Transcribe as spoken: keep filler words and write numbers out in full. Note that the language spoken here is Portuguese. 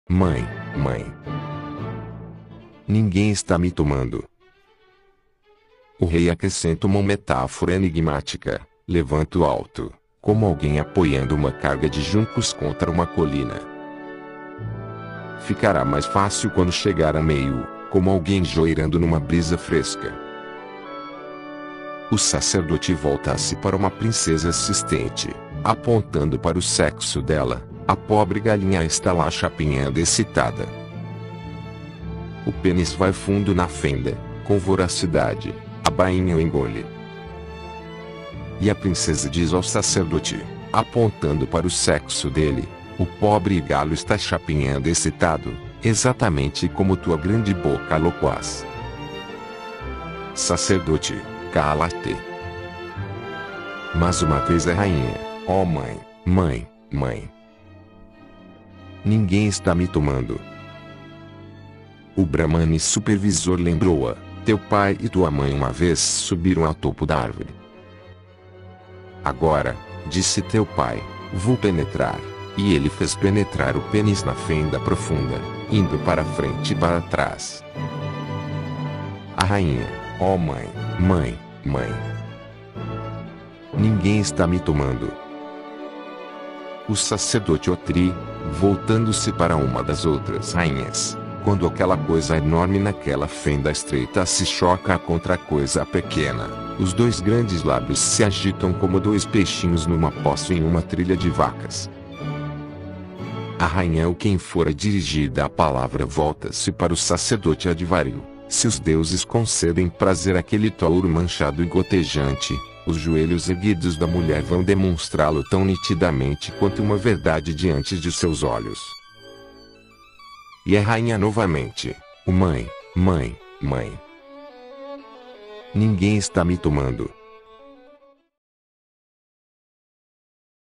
mãe, mãe. Ninguém está me tomando. O rei acrescenta uma metáfora enigmática. Levanto alto, como alguém apoiando uma carga de juncos contra uma colina. Ficará mais fácil quando chegar a meio, como alguém joirando numa brisa fresca. O sacerdote volta-se para uma princesa assistente, apontando para o sexo dela. A pobre galinha está lá chapinhando excitada. O pênis vai fundo na fenda, com voracidade. A bainha o engole. E a princesa diz ao sacerdote, apontando para o sexo dele: o pobre galo está chapinhando excitado, exatamente como tua grande boca loquaz. Sacerdote, cala-te. Mais uma vez a rainha: ó mãe, mãe, mãe. Ninguém está me tomando. O Brahmane supervisor lembrou-a: teu pai e tua mãe uma vez subiram ao topo da árvore. Agora, disse teu pai, vou penetrar. E ele fez penetrar o pênis na fenda profunda, indo para frente e para trás. A rainha: ó mãe, mãe, mãe. Ninguém está me tomando. O sacerdote Otri, voltando-se para uma das outras rainhas: quando aquela coisa enorme naquela fenda estreita se choca contra a coisa pequena, os dois grandes lábios se agitam como dois peixinhos numa poça em uma trilha de vacas. A rainha ou quem fora dirigida a palavra volta-se para o sacerdote Advario: se os deuses concedem prazer àquele touro manchado e gotejante, os joelhos erguidos da mulher vão demonstrá-lo tão nitidamente quanto uma verdade diante de seus olhos. E a rainha novamente: o mãe, mãe, mãe. Ninguém está me tomando.